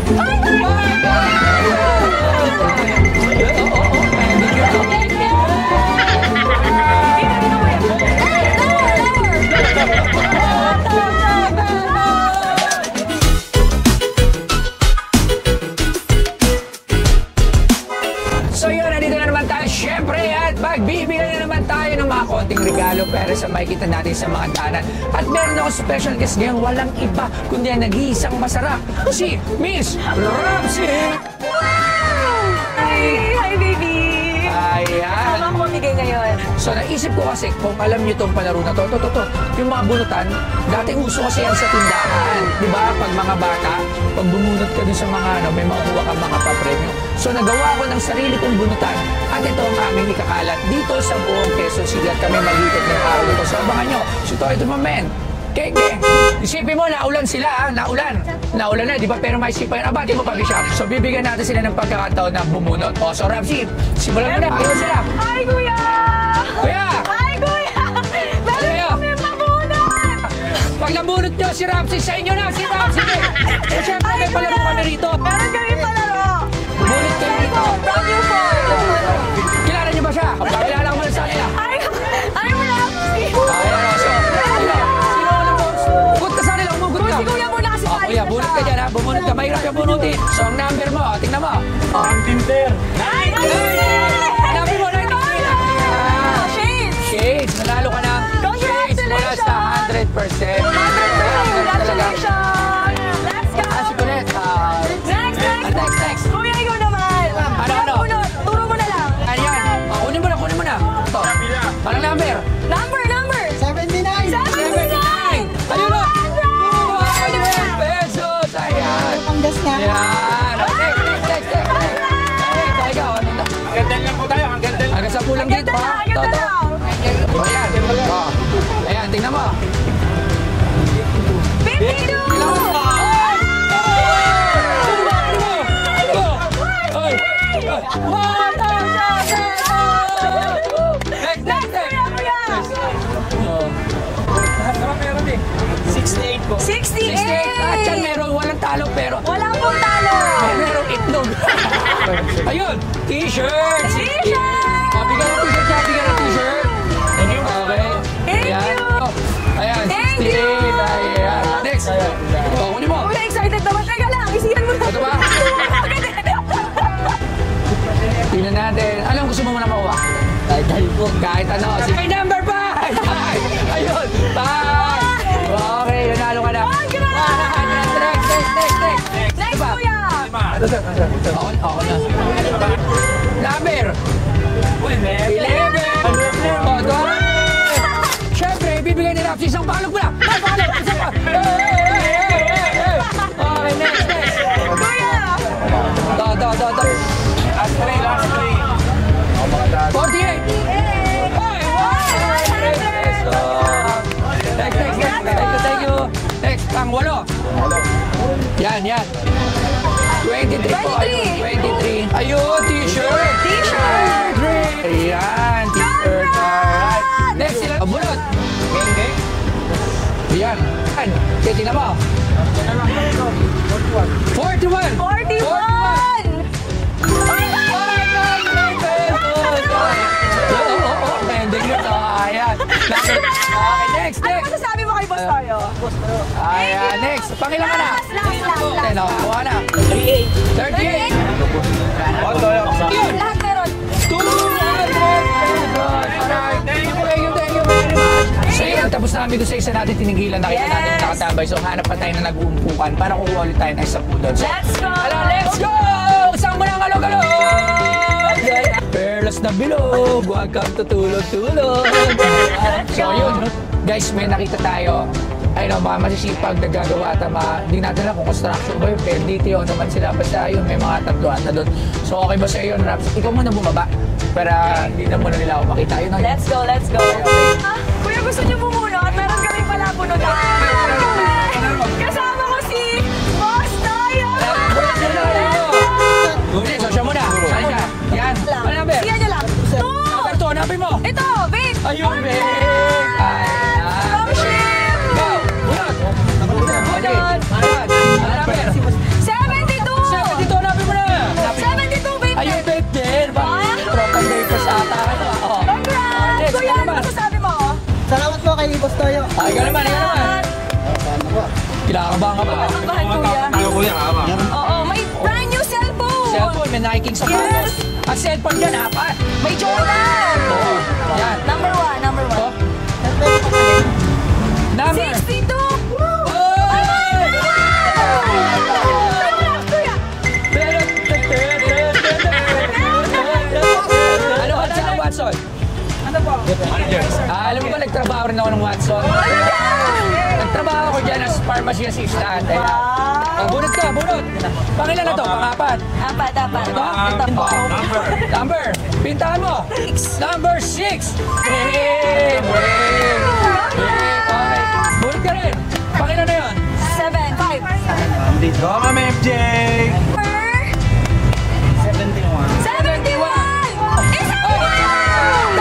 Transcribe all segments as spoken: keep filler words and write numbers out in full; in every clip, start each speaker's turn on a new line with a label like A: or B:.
A: So yun, nandito na naman tayo syempre at magbibigay na naman tayo ng mga konting regalo pero sa makikita natin sa mga danan. At meron ako special guest ngayon, walang iba kundi ang nag-iisang masarap, si Miss Ramsey!
B: Wow! Hi! Hi, baby!
A: Ayan!
B: Ano ako mamigay ngayon?
A: So naisip ko kasi kung alam niyo itong palaro na to, to, to, to, yung mga bunutan, dati uso kasi yan sa tindahan. Di ba? Pag mga bata, pag bumunot ka dun sa mga ano, may makuha ka mga papremyo. So nagawa ko ng sarili kong bunutan at ito ang aming ikakalat dito sa buong Quezon City at kami maghikot ng araw dito. So abangan nyo, si Toy ito mamen. Kenge! Isipin mo, naulan sila ha, naulan. Naulan na, di ba? Pero may isipan yun. Abati mo pa, Bishop. So bibigyan natin sila ng pagkakataon na bumunot. O, so Ramsey, simulan mo na. Ayaw sila.
B: Hi, Kuya!
A: Kuya!
B: Hi, Kuya! Meron
A: Kuya!
B: kami mabunot!
A: Pag nabunot nyo si Ramsey, sa inyo na, si Ramsey! Eh, syempre, may palaro kami rito.
B: Meron kami palaro!
A: Bunot kayo rito.
B: From you for!
A: Kilala nyo ba siya? Pakilala ko muna sa kanila.
B: Ay! Ay, wala!
A: Ayan, o, so, sino? Sino ang nabunot? Hugot ka sa kanila, umugot ka.
B: Si Kuya muna kasi
A: O, kuya, bunot ka dyan ha, bumunot ka. Mahirap yung bunutin. So, ang number mo, tingnan mo. O,
C: Ang Tinder.
B: Ay!
A: number mo, nine nine nine.
B: Shades!
A: Shades, nanalo ka ng Shades mula sa one hundred percent.
B: Congratulations! Let's go!
A: Ah, si Colette. ah,
B: Next, next!
A: ah, next, next.
B: Kuya, ikaw naman!
A: Ano, ano?
B: Bunot, turo mo na lang!
A: Ano yan? Ah, kunin mo na, kunin mo na. Ito. Anong number?
B: Number, number!
C: seventy-nine.
B: seventy-nine!
A: Ayun o! two hundred pesos! Ayan!
C: Panggas na.
A: Ayan! Oh, next, next, next, next, next. Next, oh, ikaw, ano na?
C: Ang ganda lang po tayo. Ang ganda.
A: Hanggang sa pulang dito, ha?
B: Ang ganda
A: Toto.
B: lang!
A: O, ayan. Oh. Ayan, tingnan mo.
B: fifty-two!
A: Tingnan mo. Ay! Ay! one thousand pesos! Next, next, next. Oh.
C: sixty-eight po.
A: sixty-eight! Ah, dyan
B: sixty-eight!
A: meron, walang talo pero
B: Wala pong talo!
A: may merong itlog. Ayun, t-shirt!
B: T-shirt!
A: Oh, bigyan ng t-shirt siya, bigyan ng t-shirt. Okay.
B: Thank
A: Ayan.
B: you.
A: Oh, ayan,
B: Thank you.
A: sixty-eight. Ayan. Next. Oh, kunin mo.
B: Kuya, excited naman. Teka lang, isiyan mo na.
A: Ito ba? Tingnan natin. Anong gusto mo muna makuha?
C: Kahit dahil po.
A: Kahit ano. Si may number five! Ayun, five! Okay, nanalo ka na.
B: Congrats!
A: Next, next, next, next.
B: Next, Kuya!
A: Ako, ako na. Number eleven! Oh, doon. Siyempre, bibigyan ni Rapsi isang palog mo na. Ay, palog! Isang palog! Hey, hey, hey, hey, hey! Okay, next, next.
B: Kuya!
A: Do, do, do, do.
C: Last three, last three.
A: forty-eight! Ay, one hundred pesos! Next, next, next. Thank you, thank you. Next, pang walo. Yan, yan. twenty-three po. Ayun, twenty-three. Ayun, t-shirt.
B: T-shirt.
A: Ayan, t-shirt. Alright. Next, sila. Bunot.
C: Gang, gang.
A: Yan. Yan. Okay, tingnan mo. forty-one.
B: forty-one!
A: Okay, next,
B: Ano
A: next.
B: masasabi mo kay Boss Toyo?
A: Ayan, next. Pangilan ka na.
B: Last, last, last,
A: Okay,
B: last.
A: nakuha na.
C: thirty-eight.
A: thirty-eight.
C: Oto,
A: Yun.
B: Lahat meron.
A: two hundred pesos. Alright. Thank you, thank you, thank you very much. So yun, tapos namin doon sa isa natin tinigilan. Nakita
B: Yes.
A: natin nakatambay. So hanap pa tayo na nag-uumpukan para kukuha ulit tayo ng isang pudol. So,
B: Let's go!
A: Ala, let's go! Isang mo ng alog-alog! Perlas na bilog, huwag kang tutulog-tulog. So yun, guys, may nakita tayo. Ay no, mga masisipag na gagawa at mga, hindi natin alam kung construction ba yun, pero D T O naman sila. Basta yun, may mga tatluhan na doon. So okay ba sa iyo, Raps? Ikaw muna bumaba para hindi na muna nila ako makita. Yun ang
B: Let's go, let's go. Ah, kuya, gusto niyo bumunot? Meron kami pala bunutan. Kasama ko si Boss Toyo!
A: Ulit, so siya muna. Saan siya? Yan. Ano number?
B: Siya niya lang. Two!
A: Number two, hanapin mo.
B: Ito, babe!
A: Ayun, babe! Ayan.
B: From ship!
A: Go! Bunot! Bunot! Bunot! Ano number?
B: seventy-two!
A: Ikaw naman, ikaw naman. Kinakabahan ka ba?
B: Kabahan, kuya.
C: Tayo kuya, ama.
B: Oo, may brand new cellphone.
A: Cellphone, may nakiking sapatos. At cellphone dyan, apat.
B: May Jordan.
A: Oo. Yan.
B: Number one, number one.
A: Oh. Number.
B: sixty-two.
A: Oh! Ano ka sa Watson?
B: Ano po?
A: Ah, alam mo ba, nagtrabaho rin ako ng Watson? Nagtrabaho ako dyan as pharmacy assistant. Ayan. Oh, bunot ka, bunot. Pangilan na to? Pangapat.
B: Apat, apat.
A: Ito?
B: Ito.
A: Number. Number. Pintahan mo. Number six. Brave. Brave. Brave. Okay. Bunot ka rin. Pangilan na yun?
B: Seven, five.
C: Go, Ma'am M J.
B: seventy-one. seventy-one! Isa pa!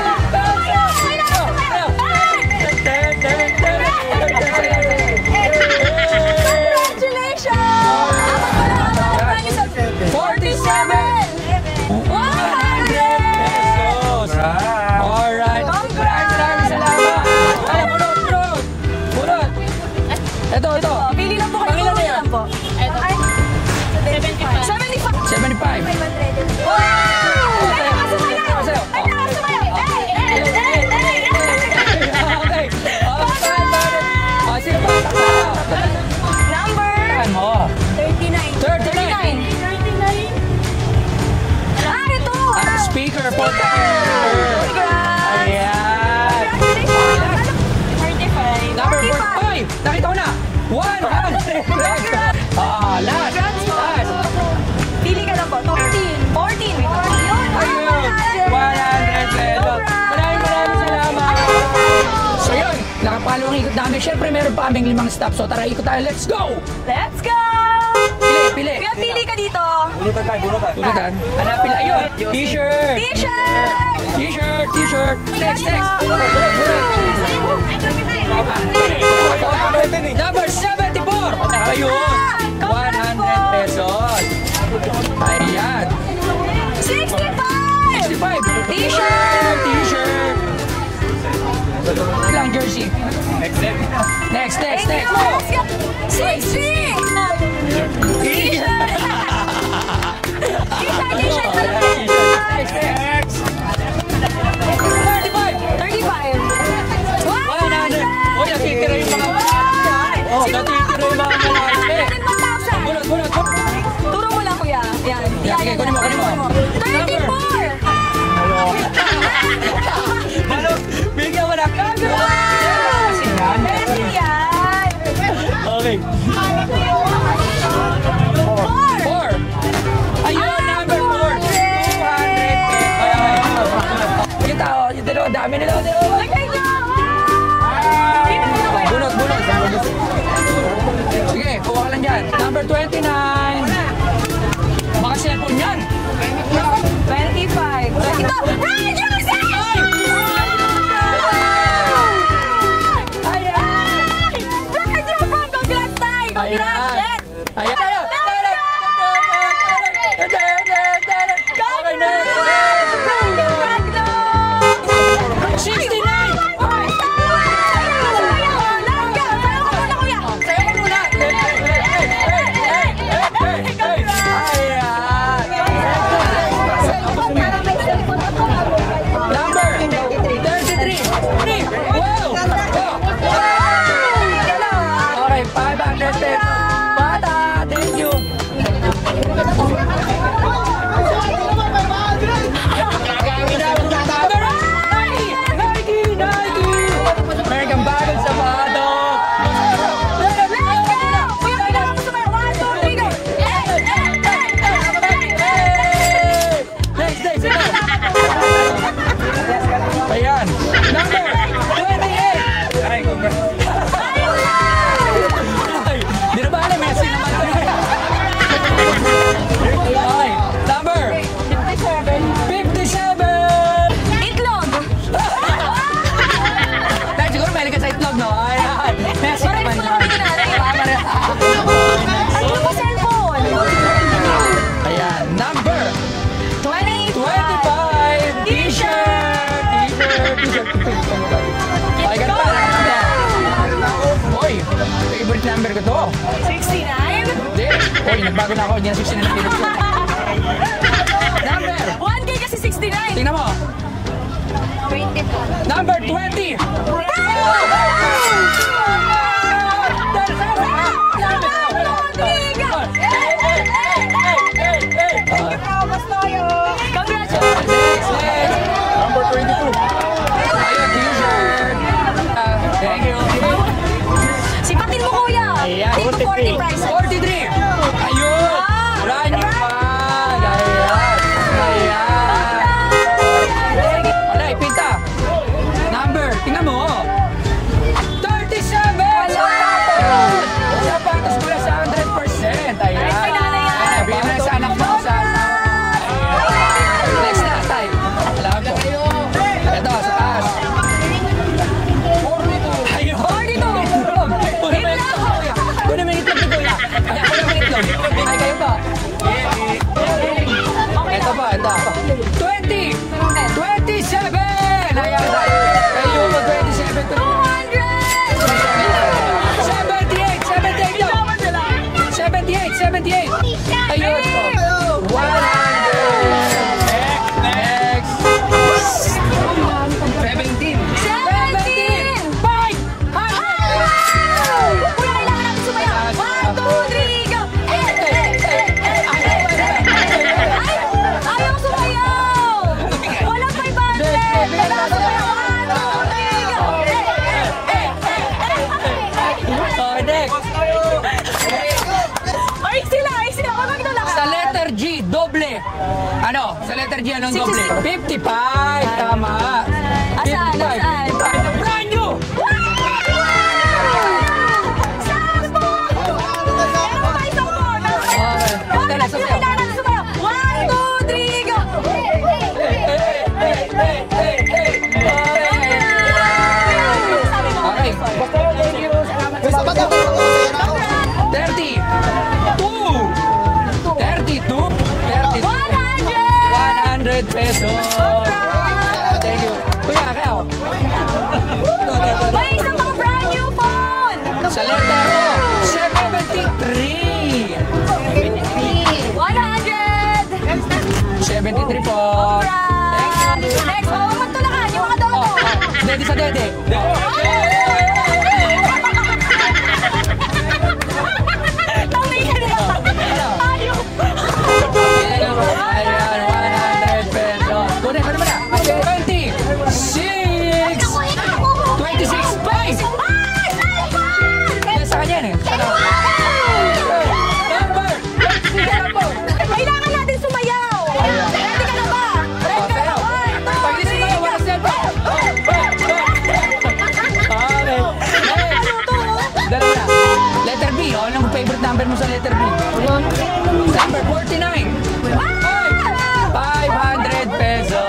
B: Congratulations! Apat pa lang, apat pa lang yung forty-seven! one hundred!
A: pesos. Alright. Maraming maraming salamat. Ay, bunot, bunot. Bunot. Ito, ito.
B: Oh, pili lang po kayo.
A: Pangilan na
B: Pili
A: yan?
B: lang po. seventy-five. seventy-five.
A: seventy-five.
B: Wow! Ay, nakasumayaw! Ay, nakasumayaw! Ay, ay, ay, ay, ay, ay!
A: Okay. Oh, saan ba? Oh, sino ba? Takbo.
B: Number
A: Saan mo?
B: thirty-nine.
A: thirty-nine.
B: thirty-nine. Ah, ito!
A: Ah, speaker for the
B: Congrats!
A: Ayan.
B: forty-five.
A: Number forty-five. Nakita ko na. one hundred. Ah, last. Last.
B: Pili ka lang po. fourteen. fourteen. Ayun.
A: Ayun. one hundred pesos. Maraming maraming salamat. So yun, nakapalo ang ikot namin. Siyempre meron pa kaming limang stop. So tara, ikot tayo. Let's go!
B: Let's go!
A: Pili, pili.
B: Kuya, pili ka dito.
C: Bunutan tayo, bunutan.
A: Tulitan. Hanapin lang. Ayun. T-shirt.
B: T-shirt!
A: T-shirt. T-shirt. Next, next. Bulot, bulot. Number seventy-four. Ayun. one hundred pesos. Ayan.
B: sixty-five!
A: sixty-five.
B: T-shirt.
A: T-shirt. Ilang jersey.
C: Next step.
A: Next, next, next.
B: sixty! T-shirt! T-shirt, t-shirt na lang.
A: Next, next. thirty-five.
B: thirty-five.
A: one hundred. Oh, natitira yung mga Oh, natitira yung mga malaki.
B: one thousand.
A: Bulot, bulot.
B: Turo mo lang, kuya. Yan.
A: Yan, sige, kunin mo, kunin mo.
B: thirty-four!
A: Ano? Bigyan mo na. Kasi yan.
B: Pwede yan.
A: Okay.
B: Four!
A: Four. Ayun, number four. two hundred. Ayun. Yung tao, yung dalawa, dami nila. dalawa.
B: Okay, go!
A: Bunot, bunot. Sige, kuha ka lang dyan. Number twenty-nine. Baka cellphone yan.
B: twenty-five. Ito! Ryan Joseph!
A: Ayan.
B: Ryan Joseph! Congrats tayo!
A: Uy, nagbago na ako. Hindi na sixty-nine na kilos ko. Number.
B: one K kasi sixty-nine.
A: Tingnan mo.
B: twenty-two.
A: Number twenty.
B: Congratulations!
C: Number twenty-two.
A: Ayun, t-shirt. Ah, thank you.
B: Sipatin mo, kuya.
A: Ayan,
B: Dito forty prices.
A: forty-three. Ayun. Brand new bag. Ayan. Ayan. Wala, ipinta. Number, tingnan mo. thirty-seven. Sapatos mula sa one hundred percent. Ayan.
B: Ay, may nanay yan.
A: Ayan, bigyan mo na sa anak mo. Sa next na, tay. Alam ko. Ito, sa taas. Ayun.
B: forty-two.
A: Kunin mo yung itlog ni Kuya. Ay, kunin mo yung itlog. Ay, kayo pa. Ito pa, ito. twenty. twenty-seven. Ayan, kayo mo, twenty-seven.
B: two hundred.
A: seventy-eight. seventy-eight daw. seventy-eight. seventy-eight. Ayun. one hundred. Next. seventeen.
B: seventeen.
A: five hundred.
B: Kuya, kailangan natin sumayaw. One, two, three, go! Eh, eh, eh, eh, eh. Ay, ayaw sumayaw! Walang five hundred! Kailangan sumayaw. One, two, three, go! Eh, eh, eh, eh.
A: Oh, next.
B: Ay, sila, ay sila. Huwag magdala ka.
A: Sa letter G, doble. Ano? Sa letter G, anong doble? fifty-five. Tama.
B: Asan? Asan?
A: fifty-five. Brand new.
B: Sampo! Meron pa isang po.
A: Okay.
B: One,
A: Dala,
B: two,
A: sasayaw.
B: kailangan natin sumayaw. One, two, three, go!
A: Okay. thirty. two. thirty-two. thirty-two.
B: one hundred!
A: one hundred pesos. Thank you. Kuya, kayo.
B: May isang mga brand new phone!
A: Sa letter O, seventy-three.
B: one hundred!
A: seventy-three po.
B: Brand! Next, oh, magtulakan yung mga
A: Oh,
B: dodo.
A: oh. Dede sa dede.
B: Tawin ka nila. Ayaw.
A: Ayan, one hundred pesos. Kunin, kunin mo na. twenty-six. twenty-six. Five. Yan sa kanya yan eh. Ano? Number. Sige na po.
B: Kailangan natin sumayaw. Ready ka na ba? Ready ka na ba? One, two,
A: Pag-ilis
B: three,
A: mo na,
B: go.
A: wala cellphone. Okay. Next. Dali na. Letter B. O, anong favorite number mo sa letter B? Number forty-nine. five hundred pesos.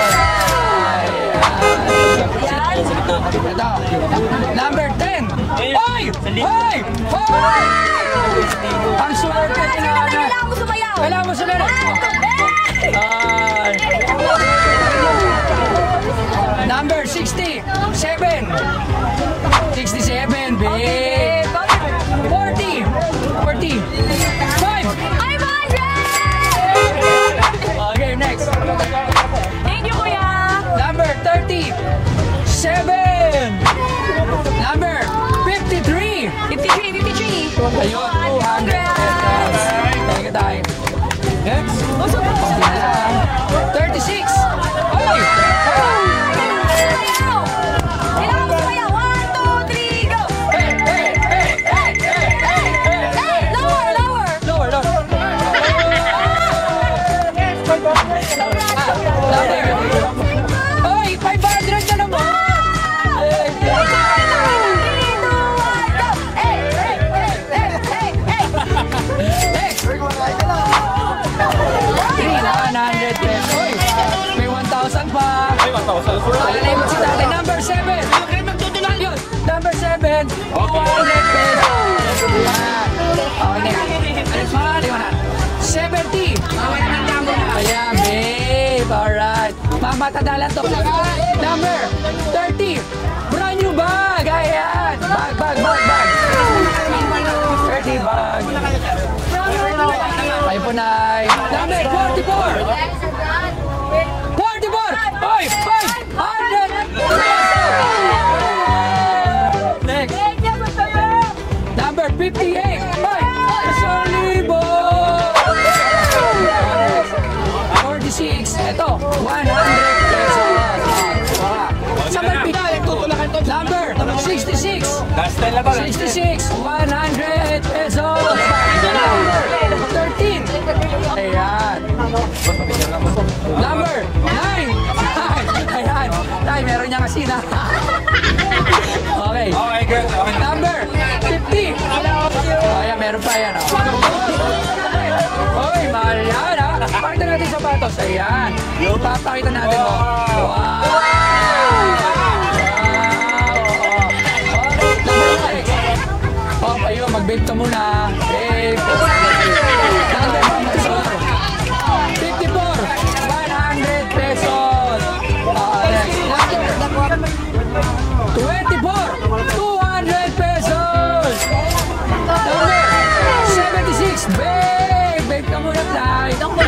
A: Ayan. Ito. Number ten. Hoy! Hoy! Hoy! Ang swerte
B: Kailangan
A: na
B: natin, kailangan mo sumayaw.
A: Kailangan mo sunod. Ay. Number sixty. seven. sixty-seven, babe. forty. forty. five.
B: five hundred!
A: Okay, next.
B: Thank you, kuya.
A: Number thirty. seven. Number fifty-three.
B: fifty-three, fifty-three.
A: Ayun, two hundred pesos. Thank you, tayo. Next.
B: Usok mo.
A: thirty-six. Hoy!
B: Kailangan mo sumayaw. One, two, three, go.
A: Hey, hey, hey, hey, hey, hey, hey.
B: Hey, lower, lower.
A: Lower, lower. Hoy, five hundred na naman. Hey, Next. one hundred pesos. Hoy, may one thousand pa.
C: Ay, one thousand.
A: Alalay mo si tatay. Number seven. Okay, magtutunan yun. Number seven. one hundred pesos. Yan. Okay, next. Alis mo na, di mo na. seventy. Ayan, babe. Alright. Mamatadalan to. Number thirty. Brand new bag. Ayan. Bag, bag, bag, bag. thirty bag. Nay. Number forty-four. forty-four. Oy, five hundred pesos. Next. Number fifty-eight. Oy, isang libo. forty-six. Ito, one hundred pesos. Sabay bigay. Number sixty-six.
C: Last time na ba?
A: sixty-six, one hundred pesos. Number thirteen. Ayan. Number nine. Ayan. Ay, meron niya kasi na. Okay.
C: Okay, good. Okay.
A: Number fifty. Ayan, meron pa yan. Oy, mahal yan, ha? Pakita natin sa sapatos. Ayan. Papakita natin mo. Wow. Oh, ayun, mag-vape ka muna. Vape. fifty-four, one hundred pesos. Uh, next. twenty-four, two hundred pesos. Number seventy-six, vape. Vape ka muna, Tay.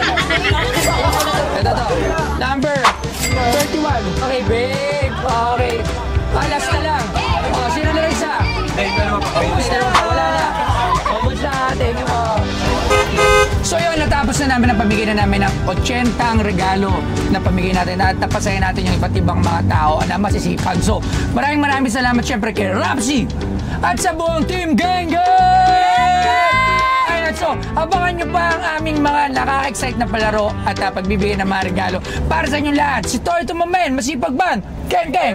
A: Ito to. Number thirty-one. Okay, vape. Okay. Ah, last na lang. Oh, sino na isa? Wala na. Ubus na. Thank you po. So yun, natapos na namin ang pamigay na namin ng ochentang regalo na pamigay natin at napasaya natin yung iba't ibang mga tao na masisipag. So maraming maraming salamat syempre kay Rapsi at sa buong Team Gang Gang! Ayun, so abangan nyo pa ang aming mga nakaka-excite na palaro at uh, pagbibigay ng mga regalo para sa inyong lahat. Si Toy Tumamen, Masipag Band, Gang Gang!